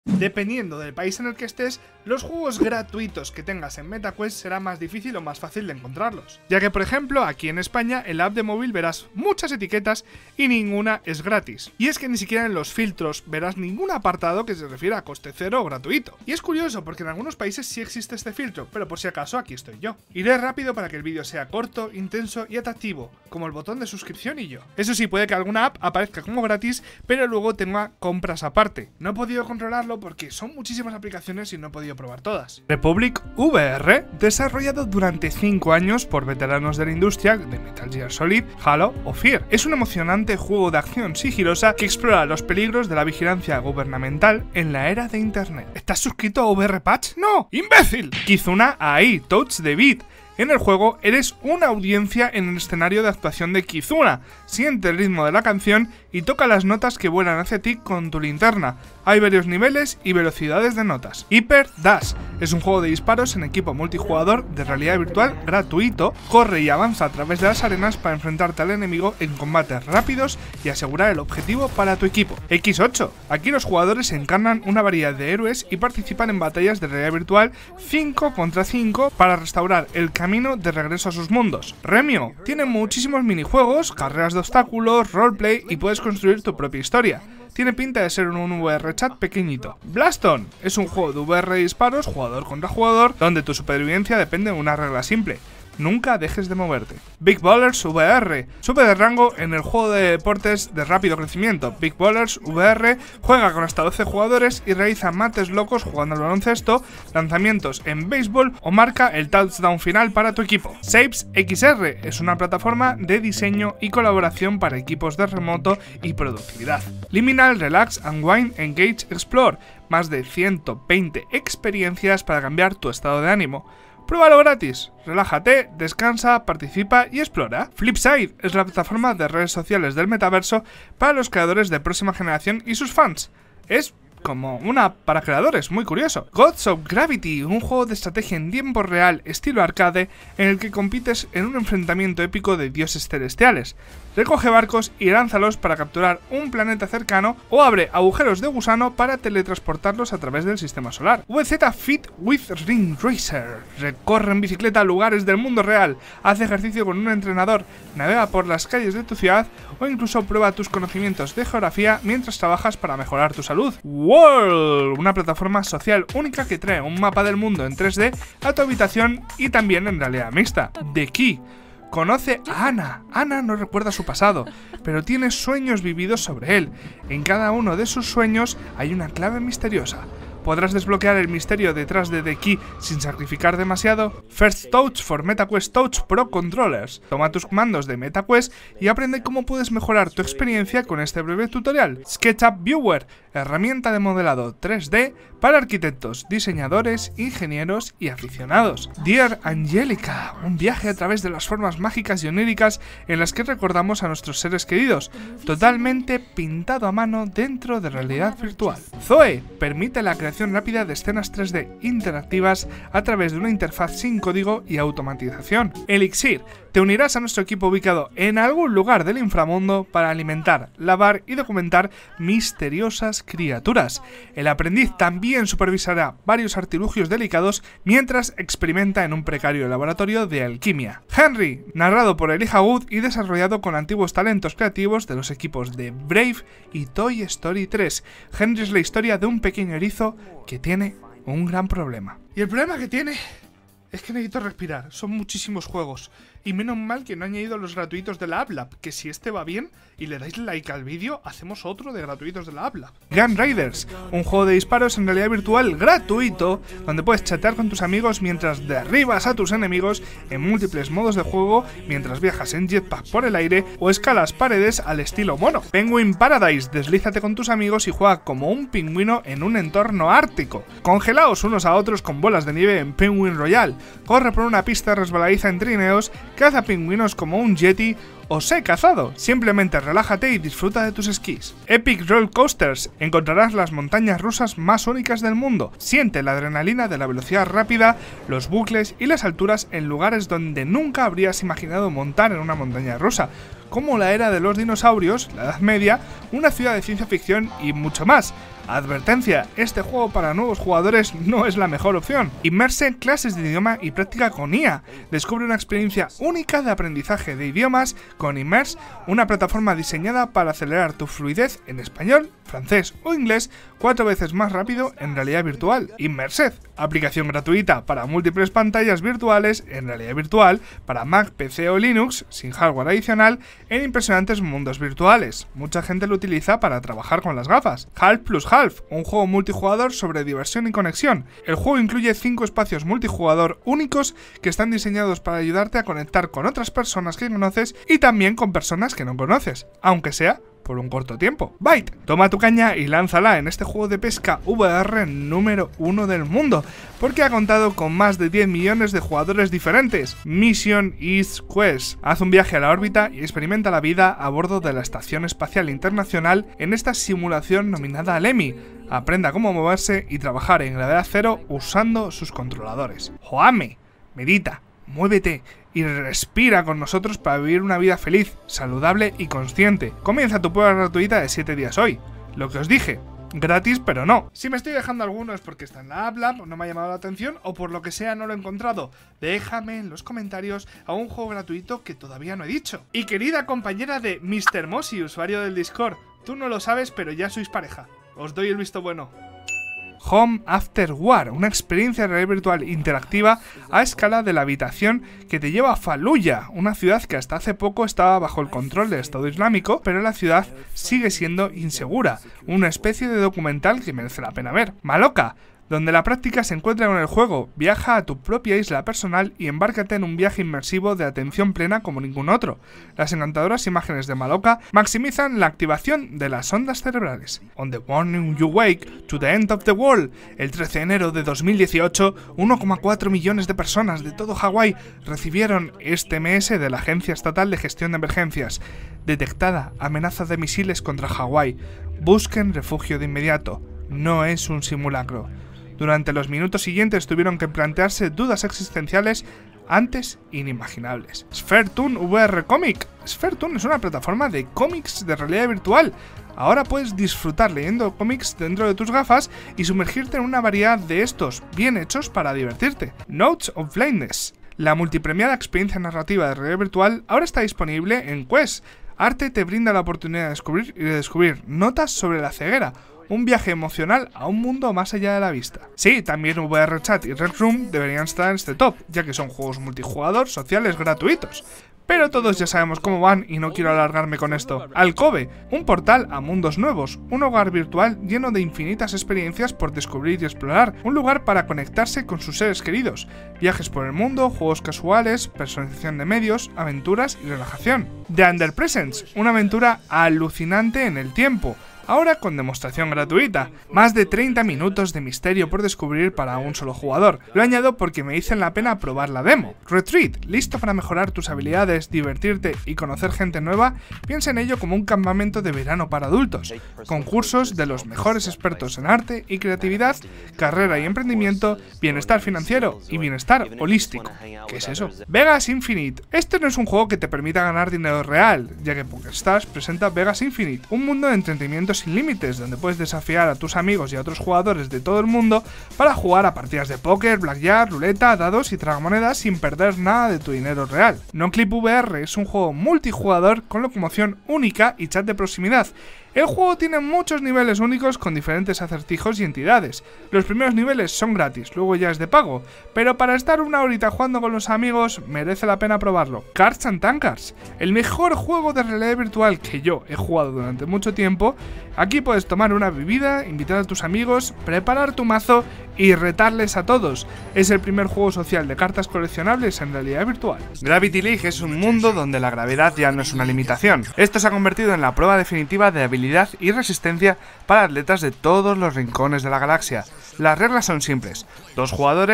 Dependiendo del país en el que estés, los juegos gratuitos que tengas en MetaQuest será más difícil o más fácil de encontrarlos. Ya que, por ejemplo, aquí en España, en la app de móvil verás muchas etiquetas y ninguna es gratis. Y es que ni siquiera en los filtros verás ningún apartado que se refiera a coste cero o gratuito. Y es curioso porque en algunos países sí existe este filtro, pero por si acaso aquí estoy yo. Iré rápido para que el vídeo sea corto, intenso y atractivo, como el botón de suscripción y yo. Eso sí, puede que alguna app aparezca como gratis, pero luego tenga compras aparte. No he podido controlarlo porque son muchísimas aplicaciones y no he podido probar todas. Republic VR, desarrollado durante 5 años por veteranos de la industria de Metal Gear Solid, Halo o Fear. Es un emocionante juego de acción sigilosa que explora los peligros de la vigilancia gubernamental en la era de internet. ¿Estás suscrito a VR Patch? ¡No! ¡Imbécil! Kizuna AI, Touch the Beat. En el juego eres una audiencia en el escenario de actuación de Kizuna. Siente el ritmo de la canción y toca las notas que vuelan hacia ti con tu linterna. Hay varios niveles y velocidades de notas. Hyper Dash es un juego de disparos en equipo multijugador de realidad virtual gratuito. Corre y avanza a través de las arenas para enfrentarte al enemigo en combates rápidos y asegurar el objetivo para tu equipo. X8. Aquí los jugadores encarnan una variedad de héroes y participan en batallas de realidad virtual 5 contra 5 para restaurar el camino de regreso a sus mundos. Remio tiene muchísimos minijuegos, carreras de obstáculos, roleplay y puedes construir tu propia historia. Tiene pinta de ser un VR chat pequeñito. Blaston es un juego de VR de disparos, jugador contra jugador, donde tu supervivencia depende de una regla simple: nunca dejes de moverte. Big Ballers VR. Sube de rango en el juego de deportes de rápido crecimiento. Big Ballers VR juega con hasta 12 jugadores y realiza mates locos jugando al baloncesto, lanzamientos en béisbol o marca el touchdown final para tu equipo. Shapes XR es una plataforma de diseño y colaboración para equipos de remoto y productividad. Liminal Relax Unwind Engage Explore. Más de 120 experiencias para cambiar tu estado de ánimo. Pruébalo gratis, relájate, descansa, participa y explora. Flipside es la plataforma de redes sociales del metaverso para los creadores de próxima generación y sus fans. Es como una para creadores, muy curioso. Gods of Gravity, un juego de estrategia en tiempo real estilo arcade en el que compites en un enfrentamiento épico de dioses celestiales. Recoge barcos y lánzalos para capturar un planeta cercano o abre agujeros de gusano para teletransportarlos a través del sistema solar. VZ Fit with Ring Racer. Recorre en bicicleta lugares del mundo real, hace ejercicio con un entrenador, navega por las calles de tu ciudad o incluso prueba tus conocimientos de geografía mientras trabajas para mejorar tu salud. World, una plataforma social única que trae un mapa del mundo en 3D a tu habitación y también en realidad mixta. The Key. Conoce a Ana. Ana no recuerda su pasado, pero tiene sueños vividos sobre él. En cada uno de sus sueños hay una clave misteriosa. ¿Podrás desbloquear el misterio detrás de The Key sin sacrificar demasiado? First Touch for MetaQuest Touch Pro Controllers. Toma tus comandos de MetaQuest y aprende cómo puedes mejorar tu experiencia con este breve tutorial. SketchUp Viewer, herramienta de modelado 3D para arquitectos, diseñadores, ingenieros y aficionados. Dear Angelica, un viaje a través de las formas mágicas y oníricas en las que recordamos a nuestros seres queridos, totalmente pintado a mano dentro de realidad virtual. Zoe, permite la creación rápida de escenas 3D interactivas a través de una interfaz sin código y automatización. Elixir, te unirás a nuestro equipo ubicado en algún lugar del inframundo para alimentar, lavar y documentar misteriosas criaturas. El aprendiz también supervisará varios artilugios delicados mientras experimenta en un precario laboratorio de alquimia. Henry, narrado por Elijah Wood y desarrollado con antiguos talentos creativos de los equipos de Brave y Toy Story 3. Henry es la historia de un pequeño erizo que tiene un gran problema. Y el problema que tiene es que necesito respirar. Son muchísimos juegos. Y menos mal que no he añadido los gratuitos de la AppLab, que si este va bien y le dais like al vídeo, hacemos otro de gratuitos de la AppLab. Gun Raiders, un juego de disparos en realidad virtual gratuito, donde puedes chatear con tus amigos mientras derribas a tus enemigos en múltiples modos de juego, mientras viajas en jetpack por el aire o escalas paredes al estilo mono. Penguin Paradise, deslízate con tus amigos y juega como un pingüino en un entorno ártico. Congelaos unos a otros con bolas de nieve en Penguin Royal. Corre por una pista resbaladiza en trineos, caza pingüinos como un yeti o sé cazado. Simplemente relájate y disfruta de tus esquís. Epic Roller Coasters. Encontrarás las montañas rusas más únicas del mundo. Siente la adrenalina de la velocidad rápida, los bucles y las alturas en lugares donde nunca habrías imaginado montar en una montaña rusa. como la era de los dinosaurios, la Edad Media, una ciudad de ciencia ficción y mucho más. Advertencia, este juego para nuevos jugadores no es la mejor opción. Inmerse en clases de idioma y práctica con IA. Descubre una experiencia única de aprendizaje de idiomas con Immerse, una plataforma diseñada para acelerar tu fluidez en español, francés o inglés 4 veces más rápido en realidad virtual. Immersive, aplicación gratuita para múltiples pantallas virtuales en realidad virtual para Mac, PC o Linux, sin hardware adicional, en impresionantes mundos virtuales. Mucha gente lo utiliza para trabajar con las gafas. Half plus Half, un juego multijugador sobre diversión y conexión. El juego incluye 5 espacios multijugador únicos que están diseñados para ayudarte a conectar con otras personas que conoces y también con personas que no conoces, aunque sea por un corto tiempo. Byte, toma tu caña y lánzala en este juego de pesca VR número 1 del mundo, porque ha contado con más de 10 millones de jugadores diferentes. Mission East Quest. Haz un viaje a la órbita y experimenta la vida a bordo de la Estación Espacial Internacional en esta simulación nominada al Emmy. Aprenda cómo moverse y trabajar en gravedad cero usando sus controladores. Joame, medita, muévete y respira con nosotros para vivir una vida feliz, saludable y consciente. Comienza tu prueba gratuita de 7 días hoy. Lo que os dije, gratis pero no. Si me estoy dejando alguno es porque está en la App Lab, no me ha llamado la atención o por lo que sea no lo he encontrado. Déjame en los comentarios a un juego gratuito que todavía no he dicho. Y querida compañera de Mr. Mosi, usuario del Discord, tú no lo sabes pero ya sois pareja. Os doy el visto bueno. Home After War, una experiencia de realidad virtual interactiva a escala de la habitación que te lleva a Fallujah, una ciudad que hasta hace poco estaba bajo el control del Estado Islámico, pero la ciudad sigue siendo insegura, una especie de documental que merece la pena ver. Maloka, donde la práctica se encuentra con el juego. Viaja a tu propia isla personal y embárcate en un viaje inmersivo de atención plena como ningún otro. Las encantadoras imágenes de Maloka maximizan la activación de las ondas cerebrales. On the morning you wake to the end of the world, el 13 de enero de 2018, 1,4 millones de personas de todo Hawái recibieron este SMS de la Agencia Estatal de Gestión de Emergencias. Detectada amenaza de misiles contra Hawái. Busquen refugio de inmediato. No es un simulacro. Durante los minutos siguientes tuvieron que plantearse dudas existenciales antes inimaginables. Spheretoon VR Comic. Spheretoon es una plataforma de cómics de realidad virtual. Ahora puedes disfrutar leyendo cómics dentro de tus gafas y sumergirte en una variedad de estos, bien hechos para divertirte. Notes of Blindness. La multipremiada experiencia narrativa de realidad virtual ahora está disponible en Quest. Arte te brinda la oportunidad de descubrir notas sobre la ceguera, un viaje emocional a un mundo más allá de la vista. Sí, también VR Chat y Red Room deberían estar en este top, ya que son juegos multijugador sociales gratuitos. Pero todos ya sabemos cómo van y no quiero alargarme con esto. Alcove, un portal a mundos nuevos, un hogar virtual lleno de infinitas experiencias por descubrir y explorar, un lugar para conectarse con sus seres queridos, viajes por el mundo, juegos casuales, personalización de medios, aventuras y relajación. The Under Presence, una aventura alucinante en el tiempo, ahora con demostración gratuita. Más de 30 minutos de misterio por descubrir para un solo jugador. Lo añado porque me dicen la pena probar la demo. Retreat, listo para mejorar tus habilidades, divertirte y conocer gente nueva. Piensa en ello como un campamento de verano para adultos. Concursos de los mejores expertos en arte y creatividad, carrera y emprendimiento, bienestar financiero y bienestar holístico. ¿Qué es eso? Vegas Infinite. Este no es un juego que te permita ganar dinero real, ya que PokerStars presenta Vegas Infinite, un mundo de entretenimiento sin límites, donde puedes desafiar a tus amigos y a otros jugadores de todo el mundo para jugar a partidas de póker, blackjack, ruleta, dados y tragamonedas sin perder nada de tu dinero real. NoClip VR es un juego multijugador con locomoción única y chat de proximidad. El juego tiene muchos niveles únicos con diferentes acertijos y entidades. Los primeros niveles son gratis, luego ya es de pago, pero para estar una horita jugando con los amigos merece la pena probarlo. Cards and Tankers, el mejor juego de realidad virtual que yo he jugado durante mucho tiempo. Aquí puedes tomar una bebida, invitar a tus amigos, preparar tu mazo y retarles a todos. Es el primer juego social de cartas coleccionables en realidad virtual. Gravity League es un mundo donde la gravedad ya no es una limitación. Esto se ha convertido en la prueba definitiva de habilidad y resistencia para atletas de todos los rincones de la galaxia. Las reglas son simples: 2 jugadores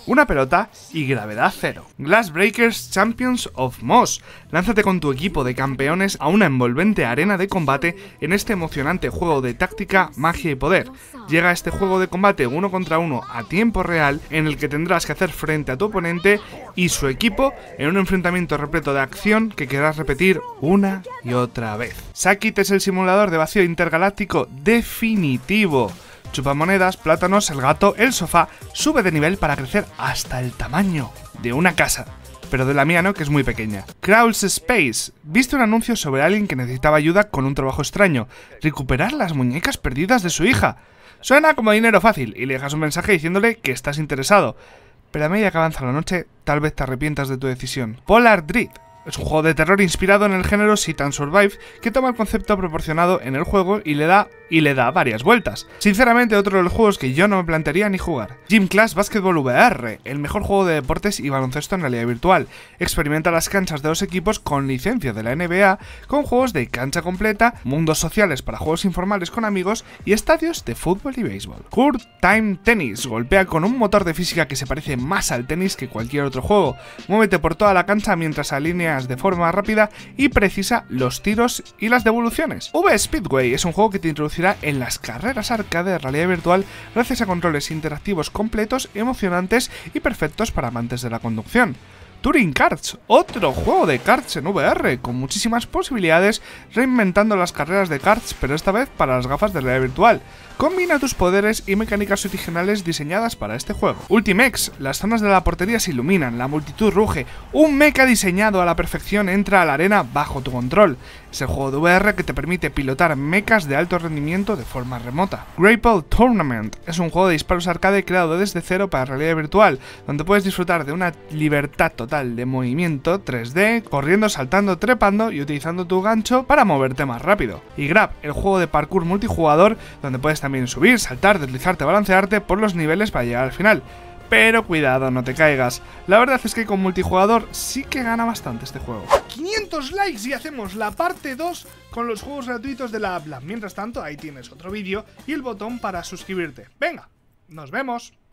una pelota y gravedad cero. Glass Breakers Champions of Moss. Lánzate con tu equipo de campeones a una envolvente arena de combate en este emocionante juego de táctica, magia y poder. Llega este juego de combate 1 contra 1 a tiempo real en el que tendrás que hacer frente a tu oponente y su equipo en un enfrentamiento repleto de acción que querrás repetir una y otra vez. Sakit es el simulador de vacío intergaláctico definitivo. Chupamonedas, plátanos, el gato, el sofá, sube de nivel para crecer hasta el tamaño de una casa. Pero de la mía no, que es muy pequeña. Crawls Space. ¿Viste un anuncio sobre alguien que necesitaba ayuda con un trabajo extraño? Recuperar las muñecas perdidas de su hija. Suena como dinero fácil y le dejas un mensaje diciéndole que estás interesado. Pero a medida que avanza la noche, tal vez te arrepientas de tu decisión. Polar Drift. Es un juego de terror inspirado en el género Sit and Survive que toma el concepto proporcionado en el juego y le da varias vueltas. Sinceramente, otro de los juegos que yo no me plantearía ni jugar. Gym Class Basketball VR, el mejor juego de deportes y baloncesto en realidad virtual. Experimenta las canchas de los equipos con licencia de la NBA, con juegos de cancha completa, mundos sociales para juegos informales con amigos y estadios de fútbol y béisbol. Court Time Tennis, golpea con un motor de física que se parece más al tenis que cualquier otro juego. Muévete por toda la cancha mientras alineas de forma rápida y precisa los tiros y las devoluciones. V-Speedway es un juego que te introducirá en las carreras arcade de realidad virtual gracias a controles interactivos completos, emocionantes y perfectos para amantes de la conducción. Touring Karts, otro juego de karts en VR, con muchísimas posibilidades, reinventando las carreras de karts, pero esta vez para las gafas de realidad virtual. Combina tus poderes y mecánicas originales diseñadas para este juego. Ultimex, las zonas de la portería se iluminan, la multitud ruge, un mecha diseñado a la perfección entra a la arena bajo tu control. Es el juego de VR que te permite pilotar mechas de alto rendimiento de forma remota. Grapple Tournament es un juego de disparos arcade creado desde cero para realidad virtual, donde puedes disfrutar de una libertad total de movimiento 3D, corriendo, saltando, trepando y utilizando tu gancho para moverte más rápido. Y Grab, el juego de parkour multijugador, donde puedes también subir, saltar, deslizarte, balancearte por los niveles para llegar al final. Pero cuidado, no te caigas. La verdad es que con multijugador sí que gana bastante este juego. 500 likes y hacemos la parte 2 con los juegos gratuitos de la App Lab. Mientras tanto, ahí tienes otro vídeo y el botón para suscribirte. Venga, nos vemos.